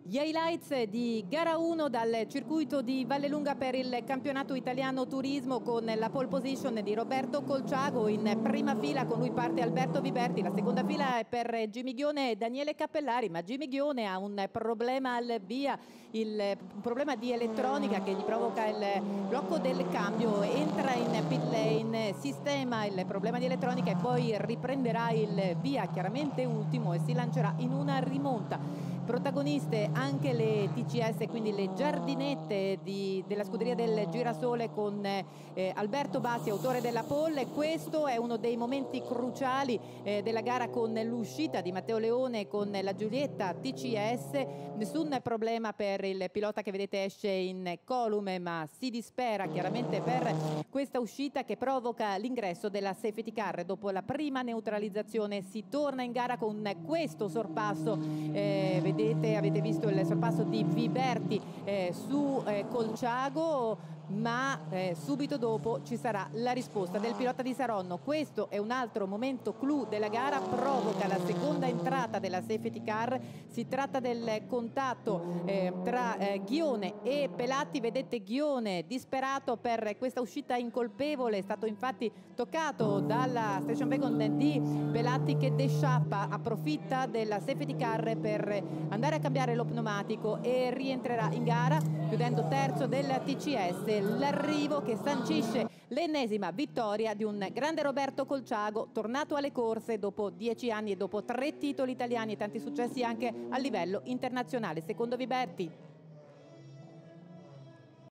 Gli highlights di gara 1 dal circuito di Vallelunga per il campionato italiano turismo, con la pole position di Roberto Colciago. In prima fila con lui parte Alberto Viberti, la seconda fila è per Jimmy Ghione e Daniele Cappellari, ma Jimmy Ghione ha un problema al via, un problema di elettronica che gli provoca il blocco del cambio. Entra in pit lane, sistema il problema di elettronica e poi riprenderà il via, chiaramente ultimo, e si lancerà in una rimonta. Protagoniste anche le TCS, quindi le giardinette della scuderia del Girasole, con Alberto Bassi, autore della pole. Questo è uno dei momenti cruciali della gara, con l'uscita di Matteo Leone con la Giulietta TCS. Nessun problema per il pilota che vedete esce in colume, ma si dispera chiaramente per questa uscita che provoca l'ingresso della safety car. Dopo la prima neutralizzazione si torna in gara con questo sorpasso. Vedete, avete visto il sorpasso di Viberti su Colciago, ma subito dopo ci sarà la risposta del pilota di Saronno. Questo è un altro momento clou della gara, provoca la seconda entrata della safety car. Si tratta del contatto tra Ghione e Pelatti. Vedete Ghione disperato per questa uscita incolpevole, è stato infatti toccato dalla station wagon di Pelatti, che desciappa, approfitta della safety car per andare a cambiare lo pneumatico e rientrerà in gara, chiudendo terzo della TCS. L'arrivo che sancisce l'ennesima vittoria di un grande Roberto Colciago, tornato alle corse dopo 10 anni e dopo 3 titoli italiani e tanti successi anche a livello internazionale. Secondo Viberti.